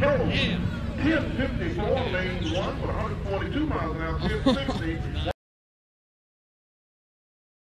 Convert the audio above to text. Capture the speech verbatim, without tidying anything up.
control. ten fifty-four, lane one with one hundred forty-two miles an hour, ten sixty.